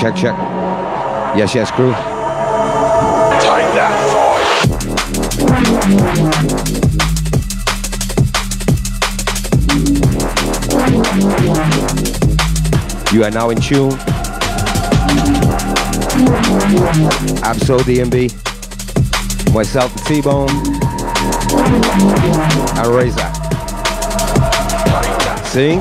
Check, check. Yes, yes, crew. Take that, five. You are now in tune. Absol DMB. Myself, the T-Bone. And Razor. See?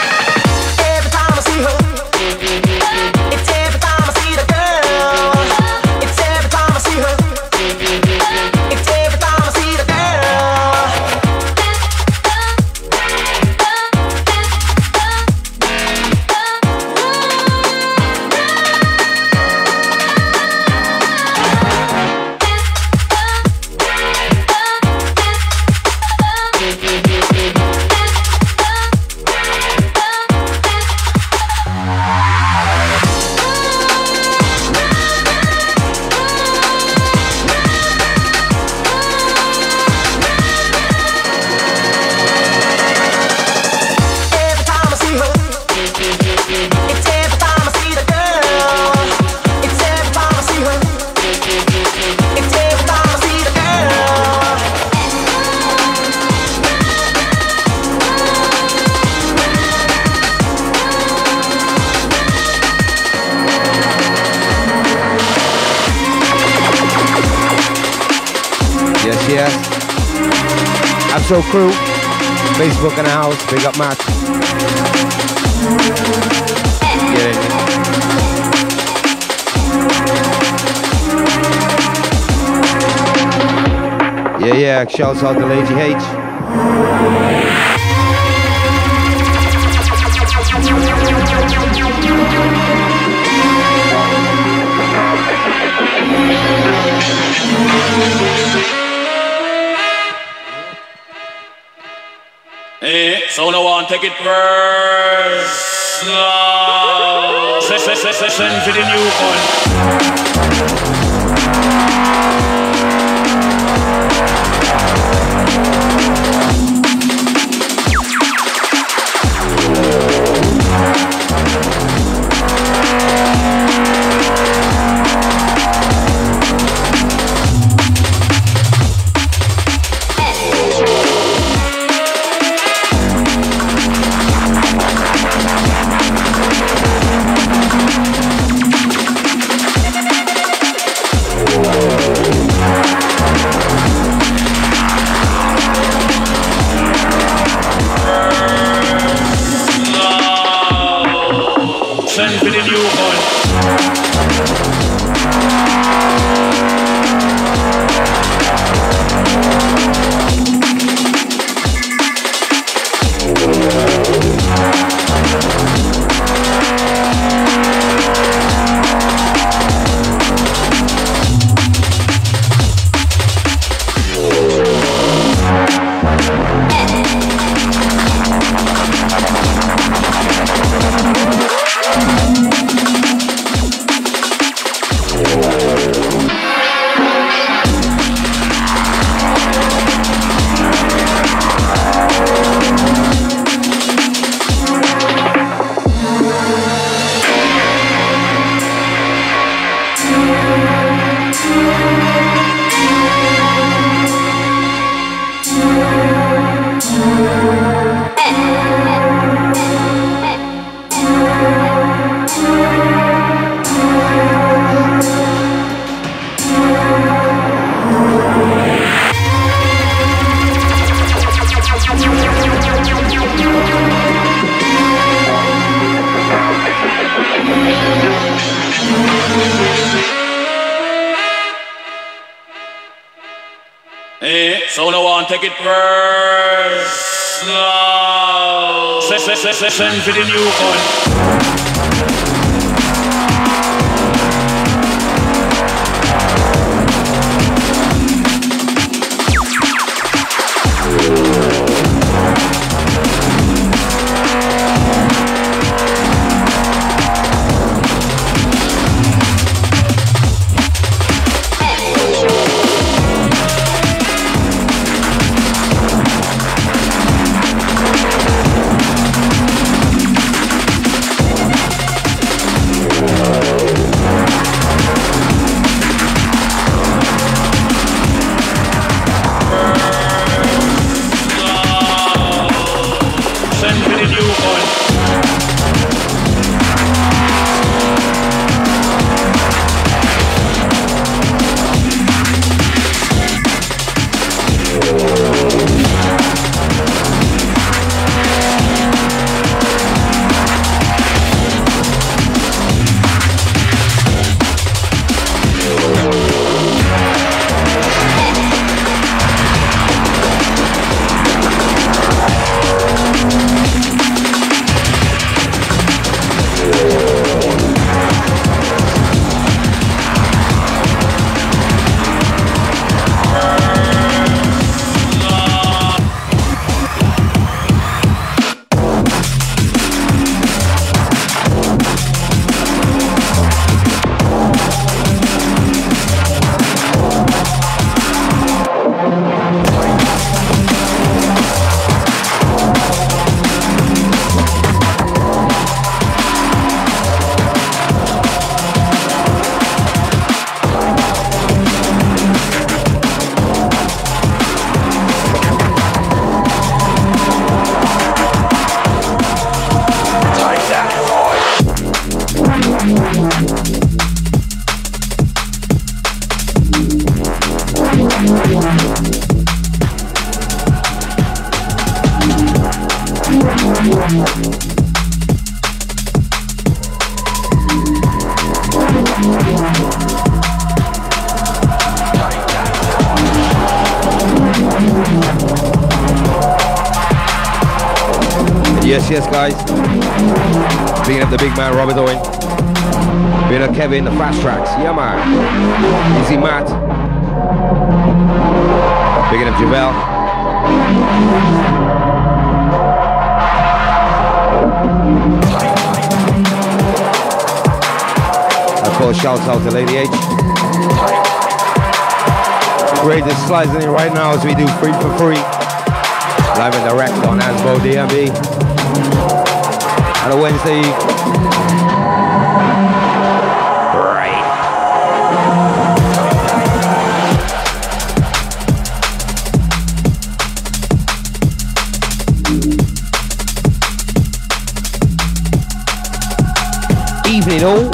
Every time I see the girl Absol crew, Facebook in the house, big up Max. Get it. Yeah, shouts out to Lady H. Hey, so no one take it first. No. Send for the new one. Send for the new one. Hey, so no one take it first. No. Send for the new one. Yes, guys. Being up the big man, Robert Owen. Being up Kevin, the fast tracks. Yeah, man. Easy Matt. Bigging up Javel. Of course, shouts out to Lady H. Greatest slides in it right now as we do free for free. Live and direct on Ansbo DMB. On a Wednesday. Right. Evening all.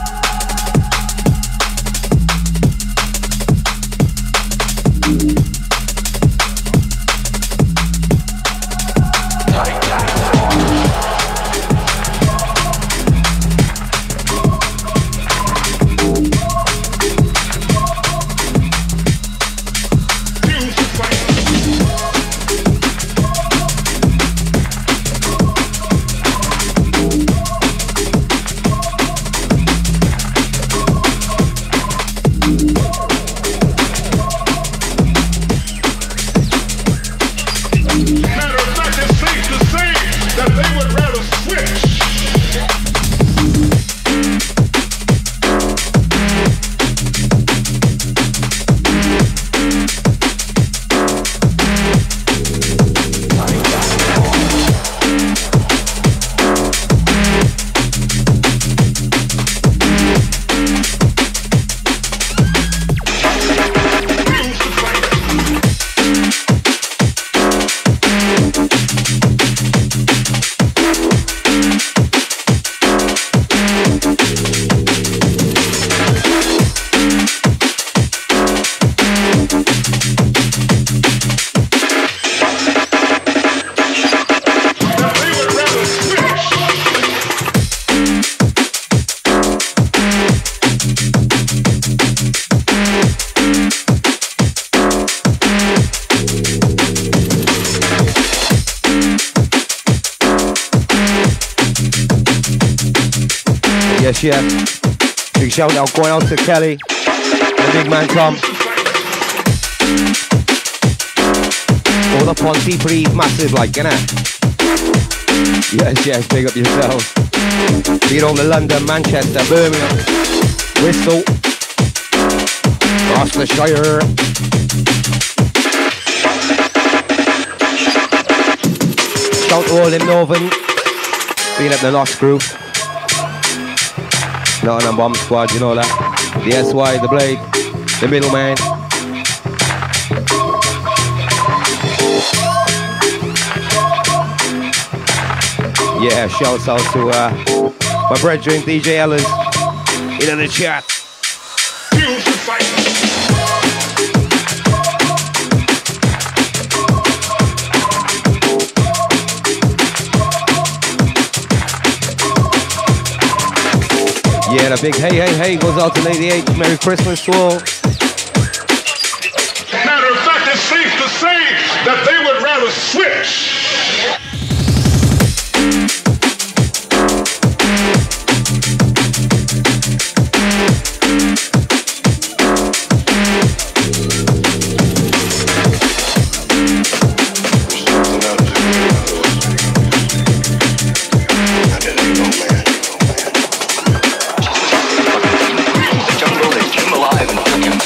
Yeah. Big shout out going out to Kelly, the big man Tom. All the Ponty Breeze, massive like, innit? Yes, big up yourselves. Beat all the London, Manchester, Birmingham, Bristol, Gloucestershire. Shout to all them Northern, being up the Lost Group. Nottingham Bomb Squad, you know that. The SY, the Blade, the Middleman. Yeah, shouts out to my brethren, DJ Ellers, in the chat. Yeah, the big hey goes out to Lady H. Merry Christmas to all. Matter of fact, it's safe to say that they would rather switch.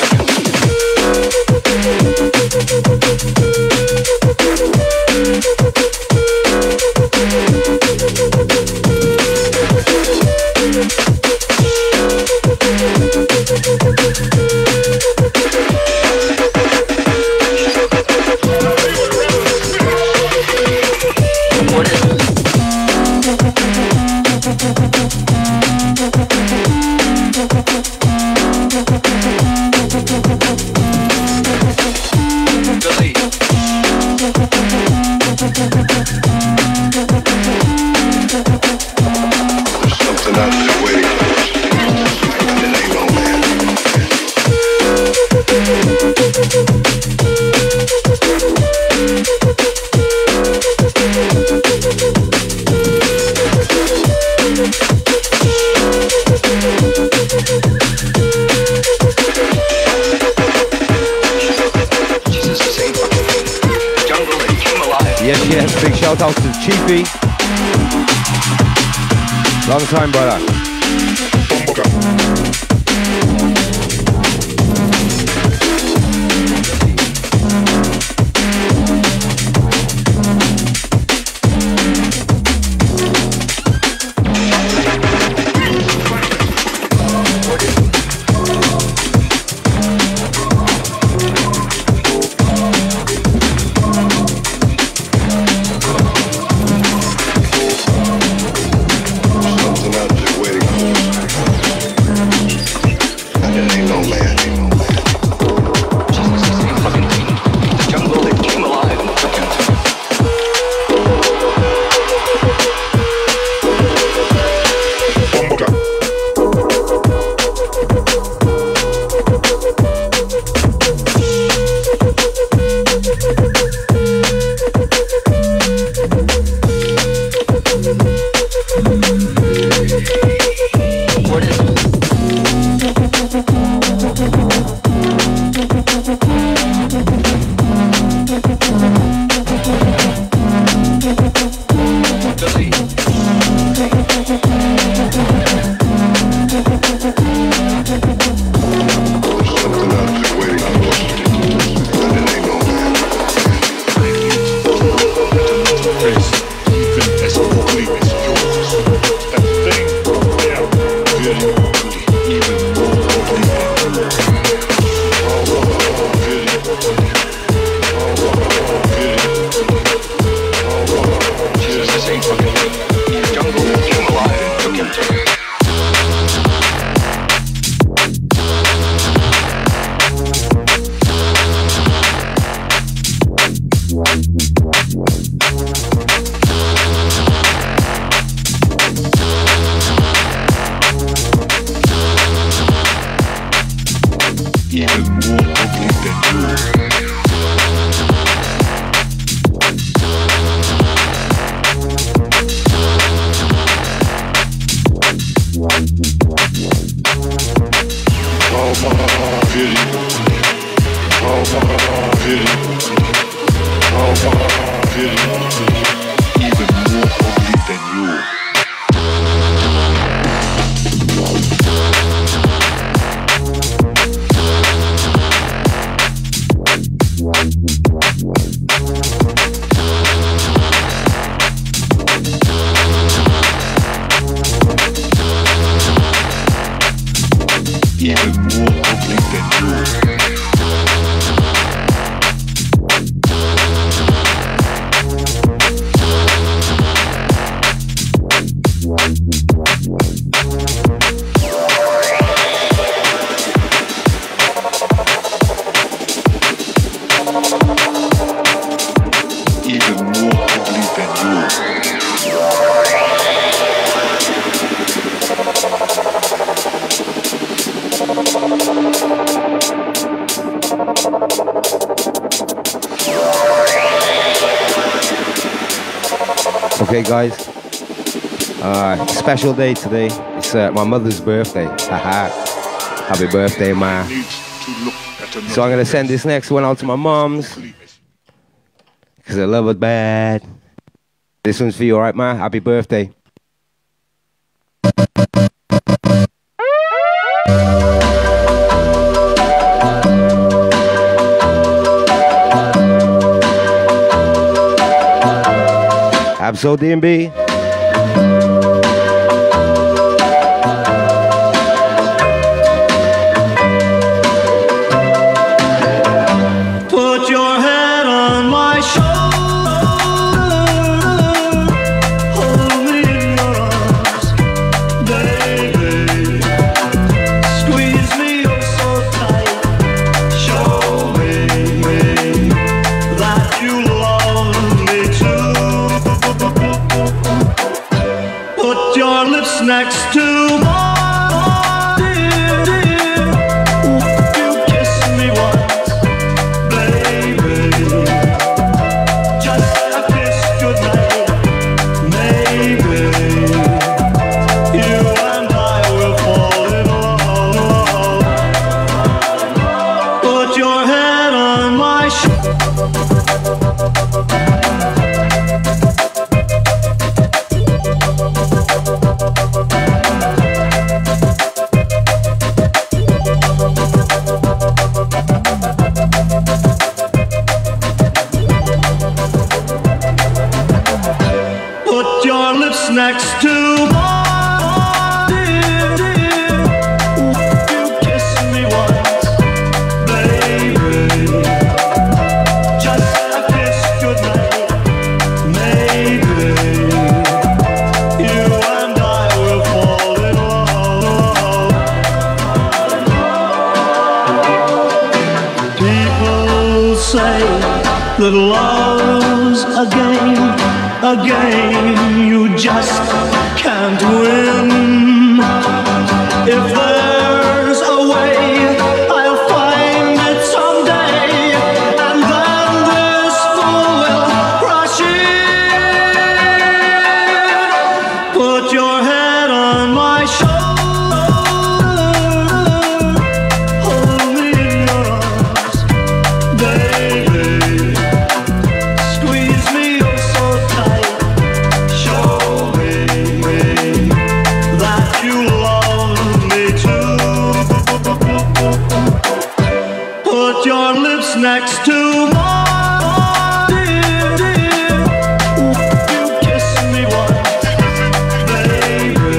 Alive. Chiefy. Long time, brother. Okay, guys. Special day today. It's my mother's birthday. Happy birthday, ma. So I'm gonna send this next one out to my mom's because I love it bad. This one's for you, alright, ma? Happy birthday. Absol DMB. Put your head on my shoulder, hold me in your arms, baby. Squeeze me up so tight, show me that you love me too. Put your lips next to mine, dear, dear. Won't you kiss me once, baby? Just a kiss goodnight, maybe. You and I will fall in love. Put your head on my shoulder. Put your lips next to mine, dear, dear. Won't you kiss me once, baby? Just a kiss goodnight, maybe. You and I will fall in love. People say that love's a game you just can't win. If there's a way, I'll find it someday, and then this fool will rush in. Put your head on my shoulder, hold me in your arms, baby. Squeeze me oh so tight, show me that you love me too. Put your lips next to mine, dear, dear. Won't you kiss me once, baby?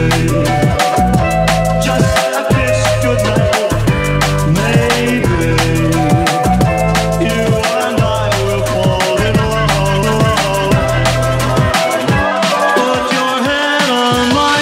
Just a kiss goodnight, maybe. You and I will fall in love. Put your head on my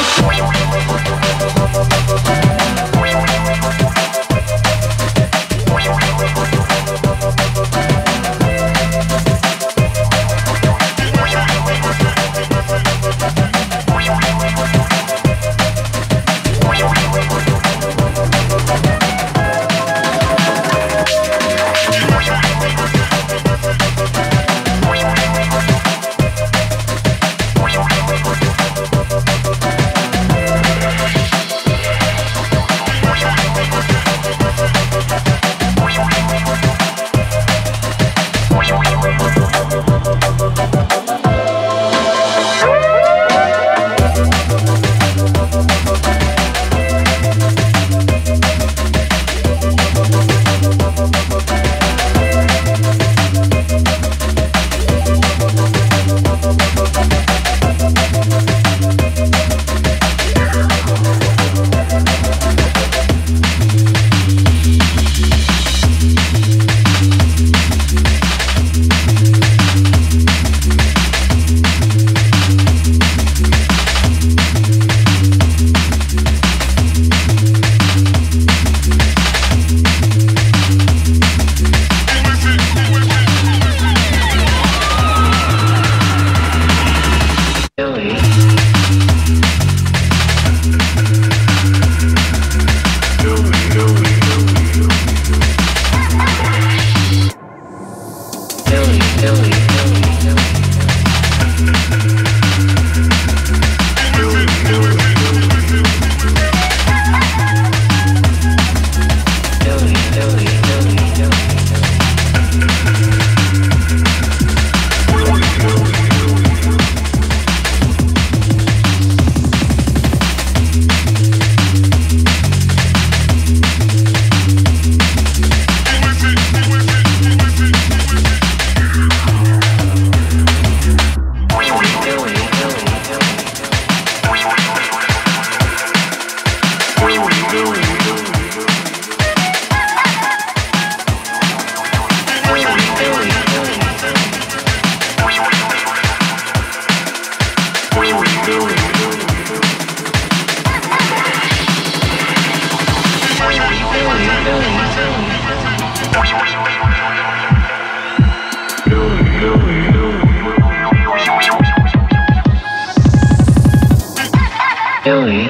Billy,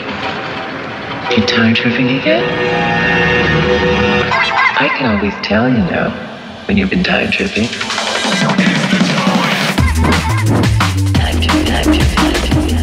you time tripping again? I can always tell, you know, when you've been time tripping. Time tripping, time tripping, time tripping.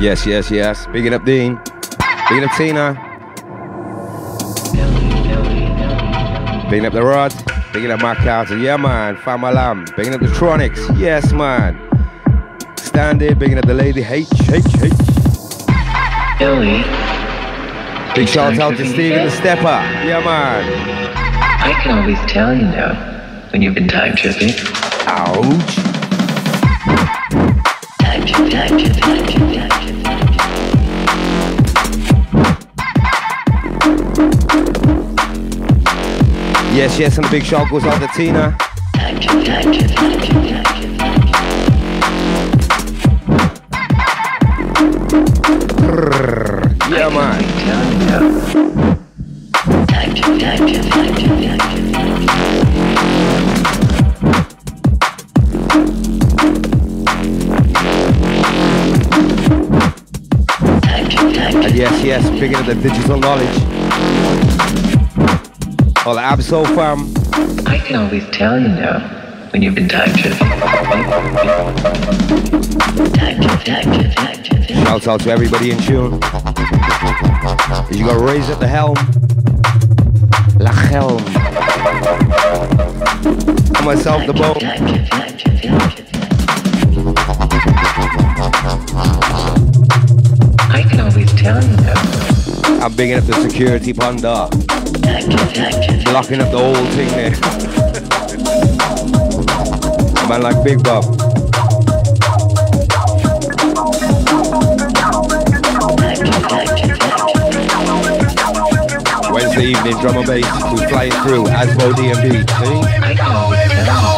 Yes, yes, yes. Bigging up Dean. Bigging up Tina. Bigging up the Rod. Bigging up Mark Carter. Yeah, man. Famalam. Bigging up the Tronics. Yes, man. Standard. Bigging up the lady. H. Billy. Big shout out to Steven the Stepper. Yeah, man. I can always tell, you know, when you've been time tripping. Ouch. Time trip. Yes, yes, and the big shout goes out to Tina. Time trip. Yeah, man. Time trip. And yes, picking up the digital knowledge. All the Absol fam. I can always tell, you know, when you've been time tripping. Shouts out to everybody in tune. You got Raise at the helm. La Helm. And myself the boat. I can always tell, you know. I'm bigging up the security panda. Blocking up the whole thing there. Man like Big Bob. Wednesday evening drum and bass. We're flying through Asbo DMB. See? I can always tell.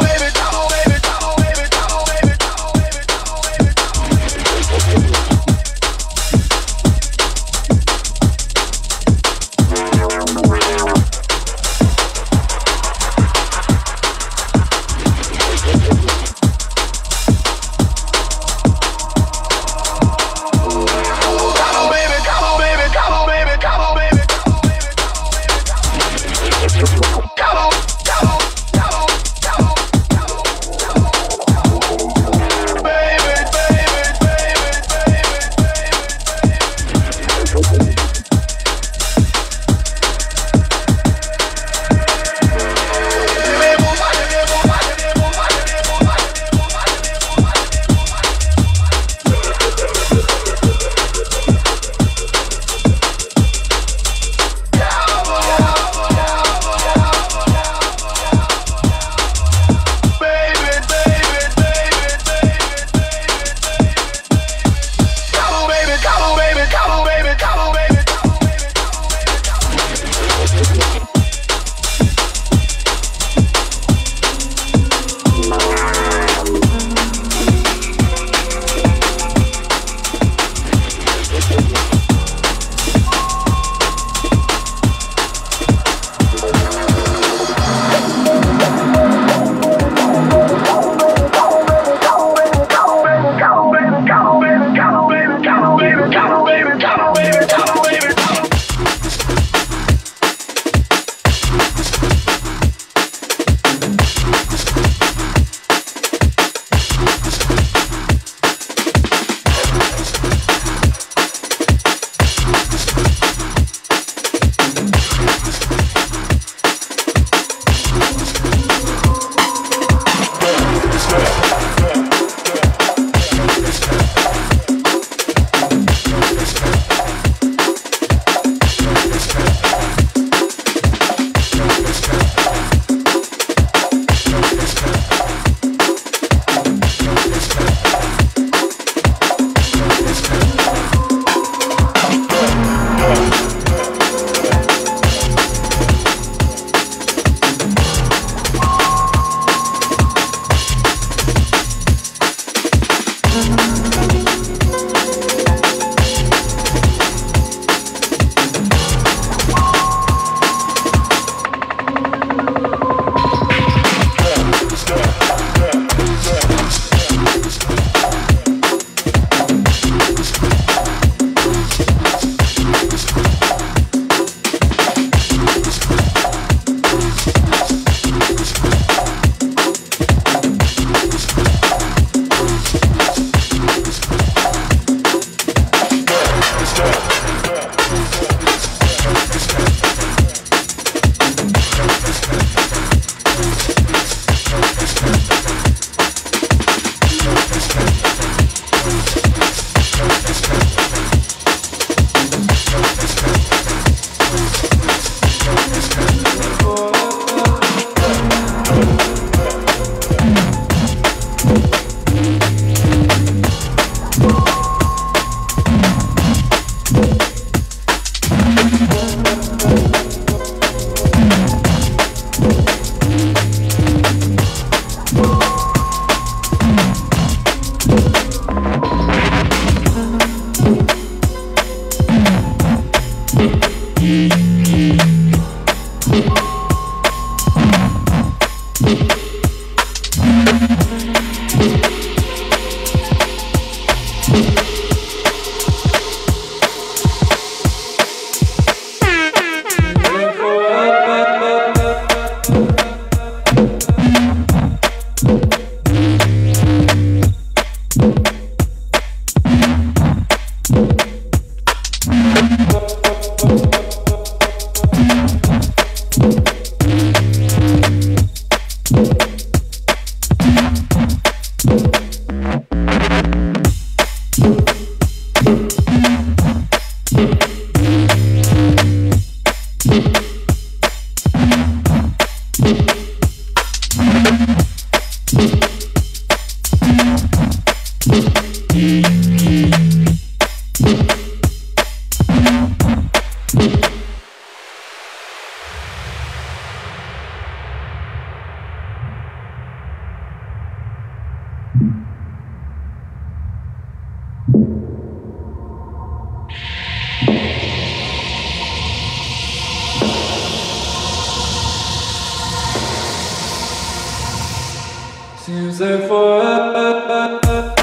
Seems like forever.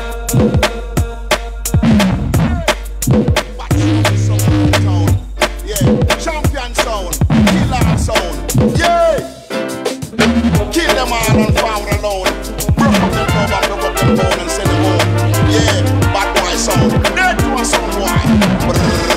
Yeah, champion sound, killer sound, yeah. Kill them all and found alone. Broke up them club and broke up them bone and send them home. Yeah, bad boy sound, dead to a sound boy.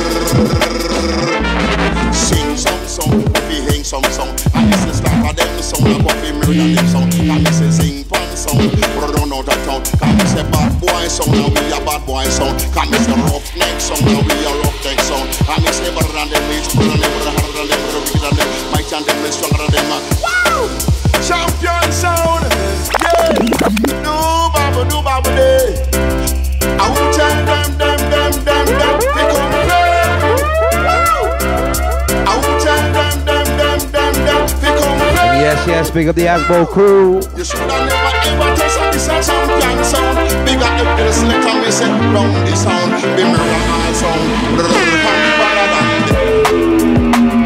Sing some song, we hang some song. And this is like a them song, like what we murder them song. And this is sing pan song, but I don't know that town. Can we say bad boy song, now we a bad boy song. Can we say roughneck song, now we a roughneck song. And we say better than them, it's better than them, better than them, better wicked than them. Might and them, is stronger than them. Wow! Champion sound, yeah. Do babu day. I will tell them, we come play. Wow! I will tell them, we come play. Yes, big up the Asbo crew. You should have never ever test out this champion sound. Big up the place, let me say round the sound. Be murder all sound. Can be better than them.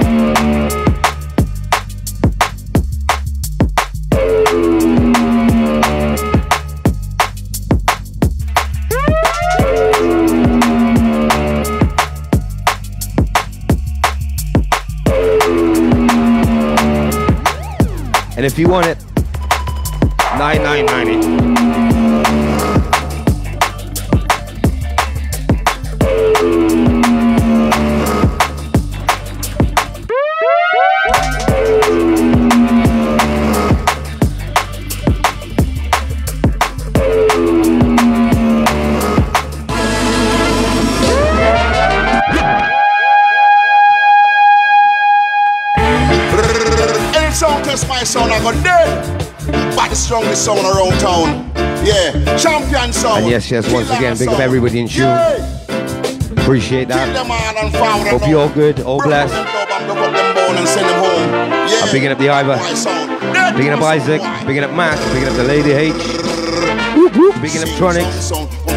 And if you want it, $9.90. My sound I got dead, but the strongest sound around town. Yeah, champion sound. And yes, once again, big up everybody in tune. Yeah. Appreciate that. Hope you all good, all blessed. I'm picking up the Iva, picking up Isaac, picking up Matt, picking up the Lady H, picking up Tronics,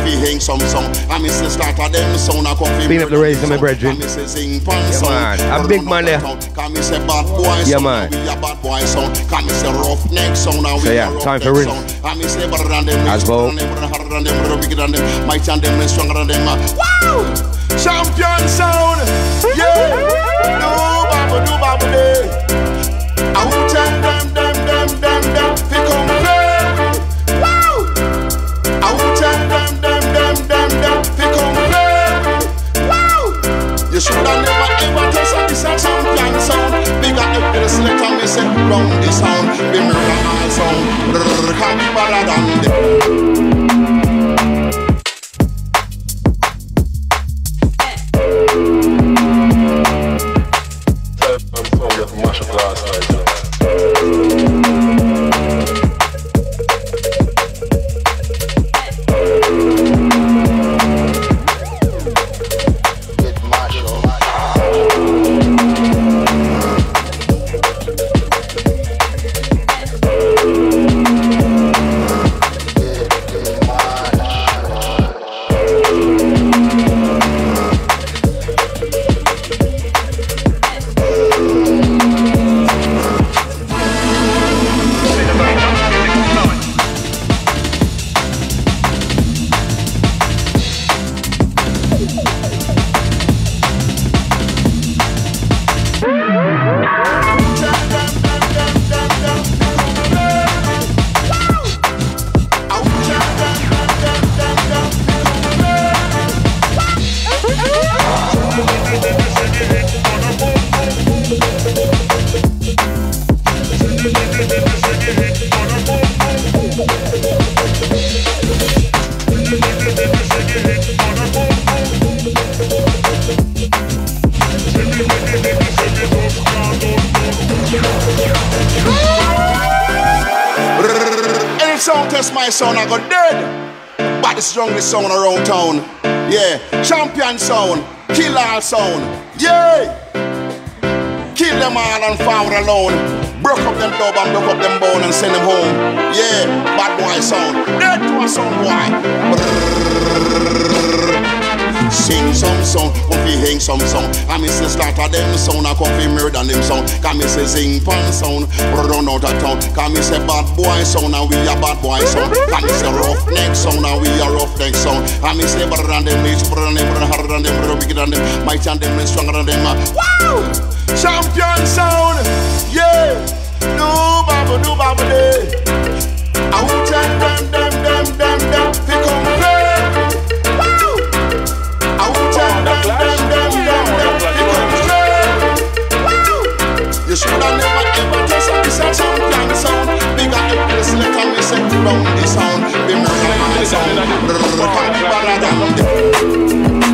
picking up the Rays of my brethren. Yeah man, I'm big man there. Yeah man. So yeah, time for rinse. Asbo. Wow! Champion sound! Yeah! Do babu day. I will tell them, we come play. Wow! I will tell them, we come play. Wow! You should have never ever test out this champion sound. Big up the place, let me say round the sound. We murder all sound. Can be better than them. don't test my sound, I go dead. But the strongest sound around town. Yeah, champion sound, kill all sound. Yeah, kill them all and forward alone. Broke up them dub and broke up them bone and send them home. Yeah, bad boy sound, dead to a sound boy. Sing some song, come fi hang some song. I miss the slaughter them sound, I come fi murder them sound. Can me say sing pan sound, run out of town. Can me say bad boy sound, and we a bad boy sound. Can me say rough neck sound, and we a rough neck sound. Can me say better than them, rich, better than them, better harder than them, better bigger than them, mighty than them, and stronger than them. Wow! Champion sound, yeah. No baba day. I will tell them, fi come play. You should have never ever test on this a champion sound. Bigger helpless letter me say round the sound. Be murder my sound. Can't be better than them.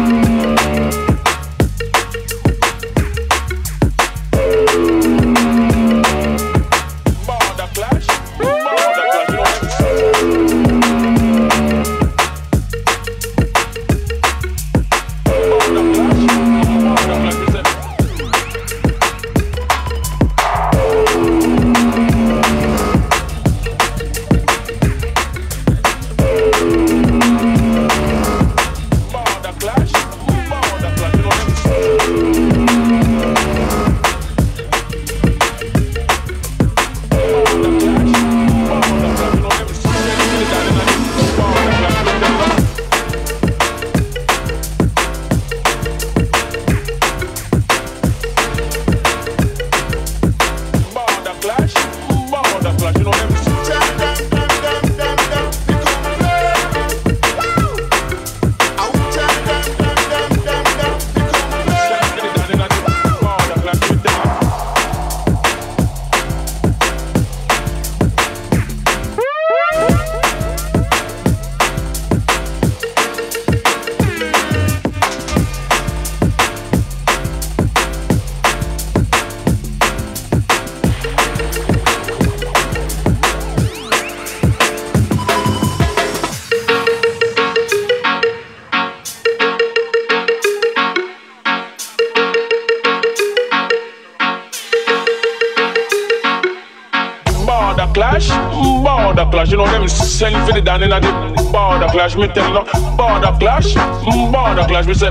Clash, you know them send for the down in the border clash. Me tell you, border clash, me say.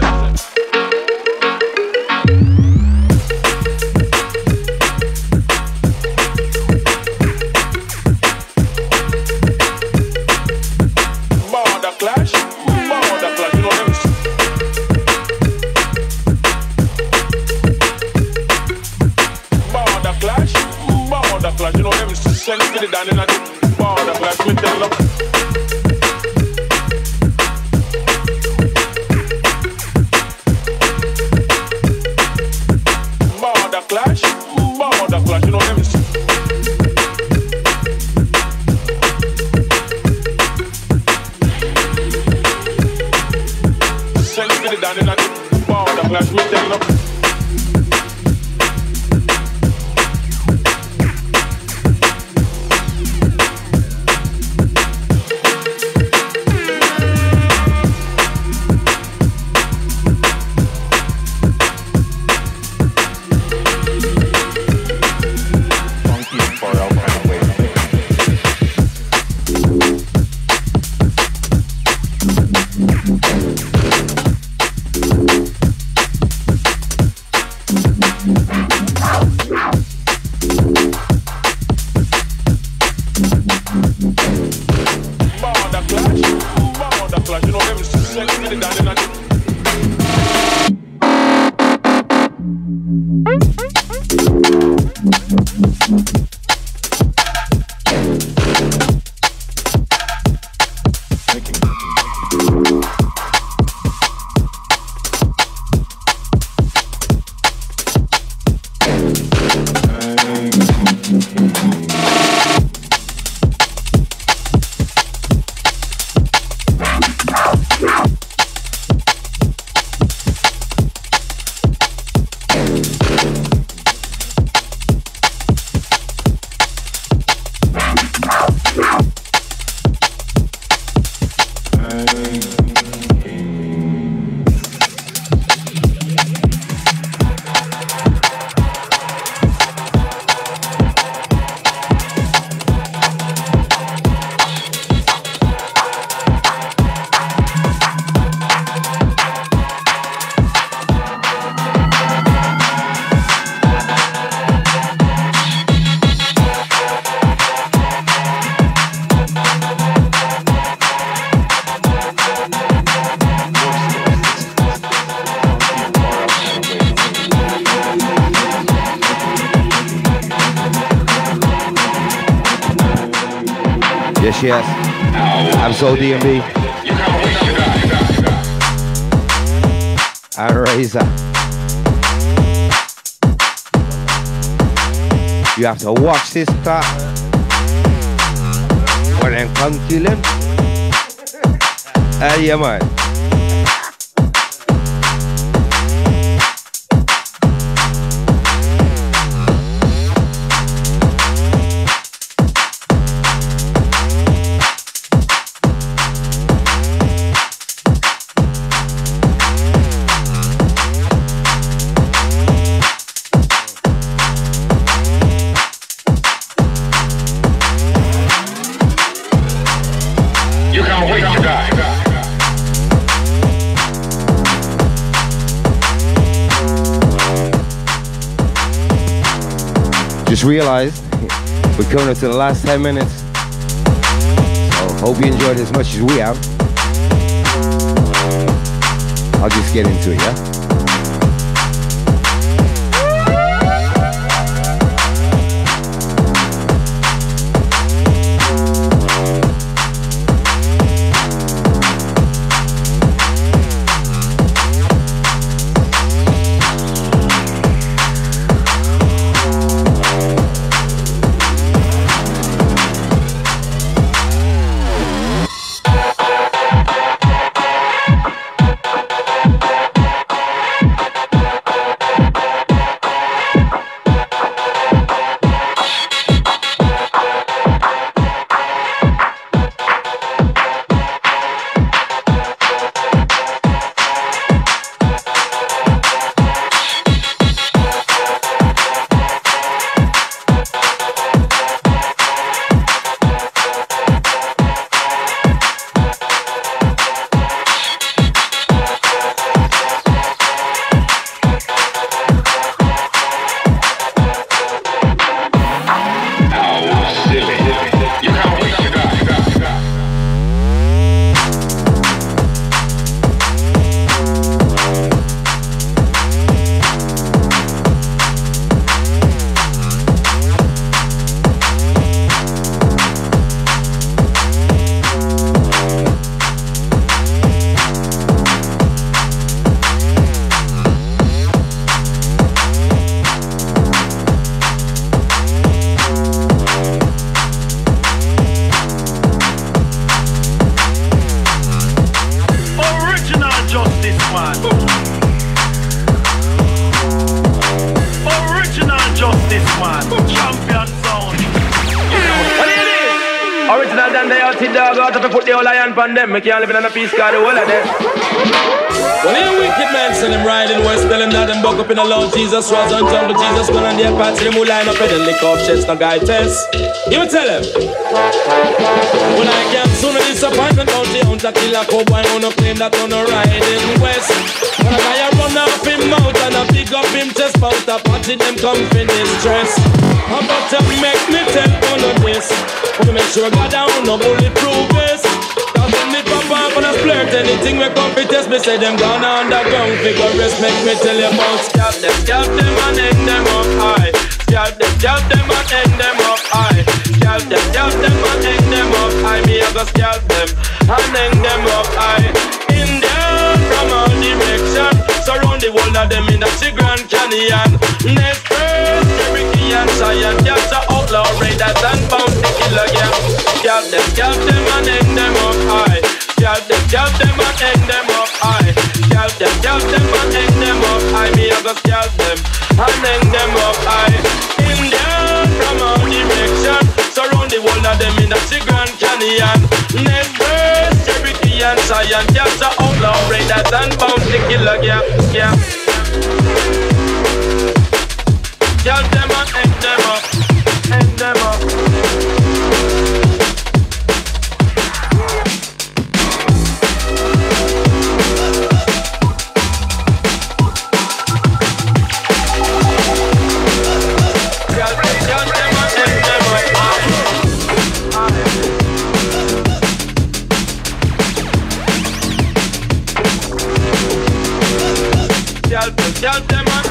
Border clash, you know them. Border clash, you know them send for the down in the. Border clash, me tell them. Border clash, you know them. Send me the down in the border clash, me tell them. Yes, yes. I'm so DMB. And Razor. You have to watch this car. When them come kill him. Yeah, man. Just realized we're coming up to the last 10 minutes. So hope you enjoyed it as much as we have. I'll just get into it, yeah? Them, we can't live in a peace car, the whole of them. Well, you wicked man, send them riding west, tell them that them buck up in the Lord Jesus, was on jungle Jesus, when on their party, them who line up and then lick off chest, no guy test. You tell them. When I can't soon a disappointment, out the hunter kill a cowboy, on a plane that on a riding west. When a guy run off him mouth and a pick up him chest, bout a party, them come finish stress. How about to make me tell all of this? Want to make sure I got down, no bulletproof vest. When me pop up and I flirt, anything we come to test me, say them gone underground, figure rest, make me tell you about scalp them and hang them up high. Scalp them and hang them up high. Scalp them and hang them up high. Me I go scalp them and hang them up high. Indian from all directions, surround the world of them in the Grand Canyon. Next first, Cherokee and Cheyenne, catch the outlaw raiders and bounty killer, yeah. Scalp them and hang them up high. Scalp them and hang them up high. Scalp them and hang them up high. Me I go scalp them and hang them up high. Indian from all directions, surround the world of them in the Grand Canyon. Next first, Cherokee and Cheyenne, catch the outlaw raiders and bounty killer, yeah, yeah. Scalp them and hang them up, hang them up. Scalp them and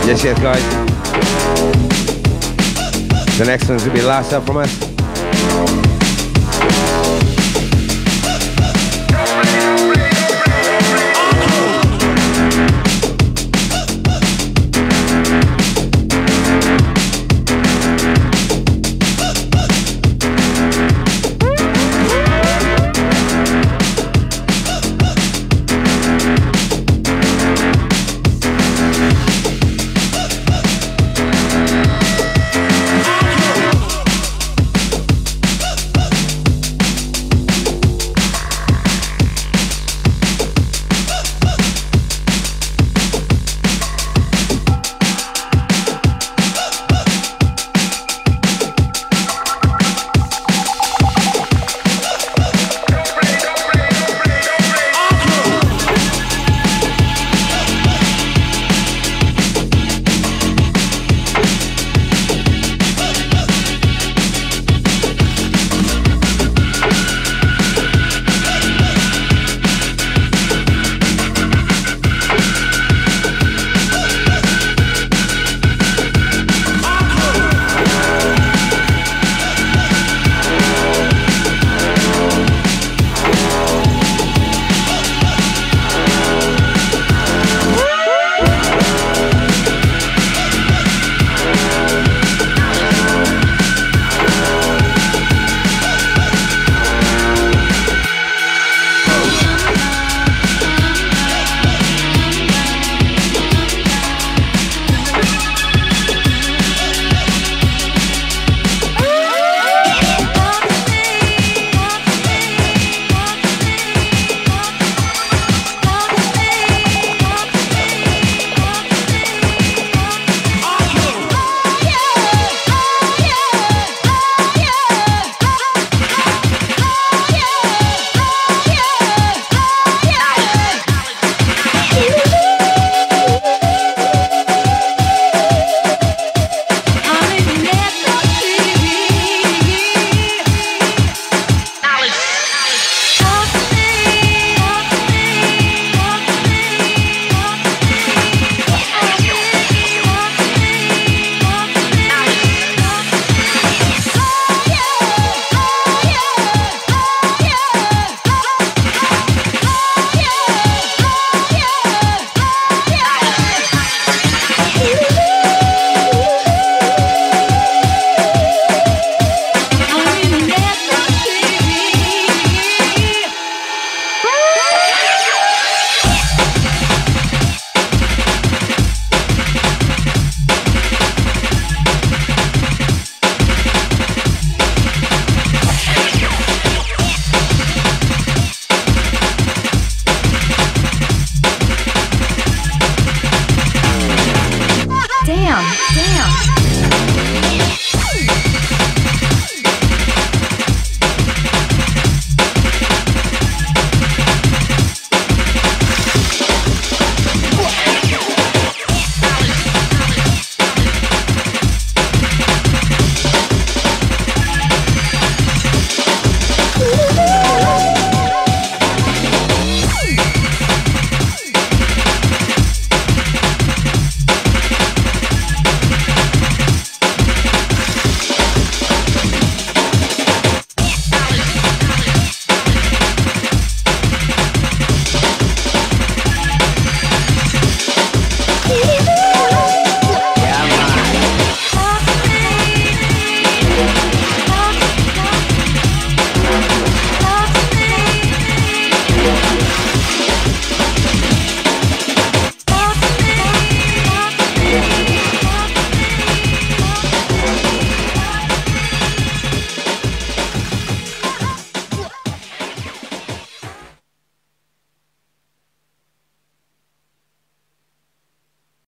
Yes, yes, guys. The next one's gonna be last up from us. Damn.